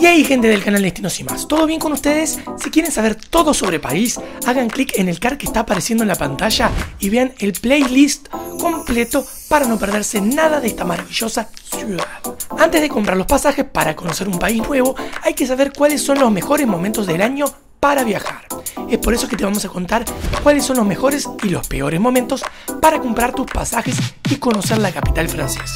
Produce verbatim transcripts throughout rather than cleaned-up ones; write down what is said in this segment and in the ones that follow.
Y ahí, gente del canal Destinos y Más, ¿todo bien con ustedes? Si quieren saber todo sobre París, hagan clic en el card que está apareciendo en la pantalla y vean el playlist completo para no perderse nada de esta maravillosa ciudad. Antes de comprar los pasajes para conocer un país nuevo, hay que saber cuáles son los mejores momentos del año para viajar. Es por eso que te vamos a contar cuáles son los mejores y los peores momentos para comprar tus pasajes y conocer la capital francesa.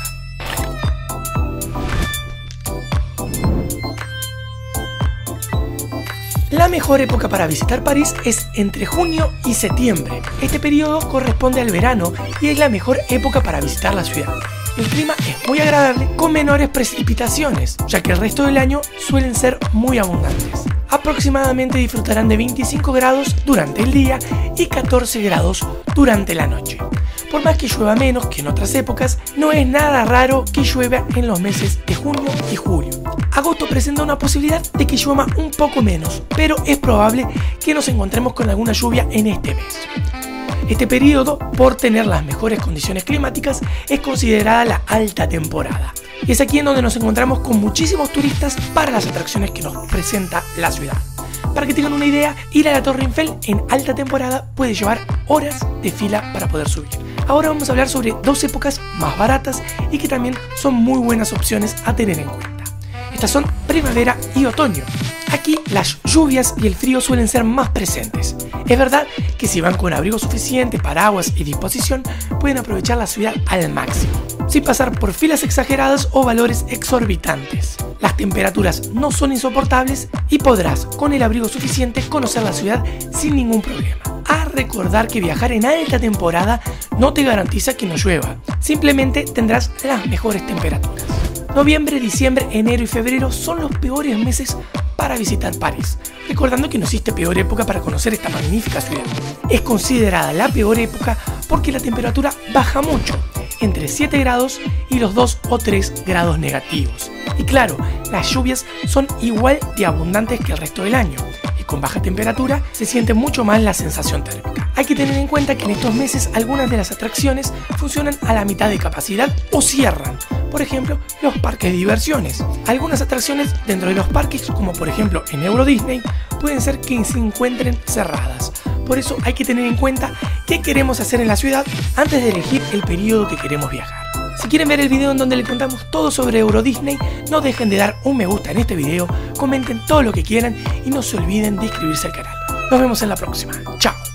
La mejor época para visitar París es entre junio y septiembre. Este periodo corresponde al verano y es la mejor época para visitar la ciudad. El clima es muy agradable con menores precipitaciones, ya que el resto del año suelen ser muy abundantes. Aproximadamente disfrutarán de veinticinco grados durante el día y catorce grados durante la noche. Por más que llueva menos que en otras épocas, no es nada raro que llueva en los meses de junio y julio. Agosto presenta una posibilidad de que llueva un poco menos, pero es probable que nos encontremos con alguna lluvia en este mes. Este periodo, por tener las mejores condiciones climáticas, es considerada la alta temporada. Y es aquí en donde nos encontramos con muchísimos turistas para las atracciones que nos presenta la ciudad. Para que tengan una idea, ir a la Torre Eiffel en alta temporada puede llevar horas de fila para poder subir. Ahora vamos a hablar sobre dos épocas más baratas y que también son muy buenas opciones a tener en cuenta. Estas son primavera y otoño. Aquí las lluvias y el frío suelen ser más presentes. Es verdad que si van con abrigo suficiente, paraguas y disposición, pueden aprovechar la ciudad al máximo, sin pasar por filas exageradas o valores exorbitantes. Las temperaturas no son insoportables y podrás, con el abrigo suficiente, conocer la ciudad sin ningún problema. A recordar que viajar en alta temporada no te garantiza que no llueva, simplemente tendrás las mejores temperaturas. Noviembre, diciembre, enero y febrero son los peores meses para visitar París, recordando que no existe peor época para conocer esta magnífica ciudad. Es considerada la peor época porque la temperatura baja mucho, entre siete grados y los dos o tres grados negativos. Y claro, las lluvias son igual de abundantes que el resto del año, y con baja temperatura se siente mucho más la sensación térmica. Hay que tener en cuenta que en estos meses algunas de las atracciones funcionan a la mitad de capacidad o cierran. Por ejemplo, los parques de diversiones. Algunas atracciones dentro de los parques, como por ejemplo en Euro Disney, pueden ser que se encuentren cerradas. Por eso hay que tener en cuenta qué queremos hacer en la ciudad antes de elegir el periodo que queremos viajar. Si quieren ver el video en donde le contamos todo sobre Euro Disney, no dejen de dar un me gusta en este video, comenten todo lo que quieran y no se olviden de inscribirse al canal. Nos vemos en la próxima. Chao.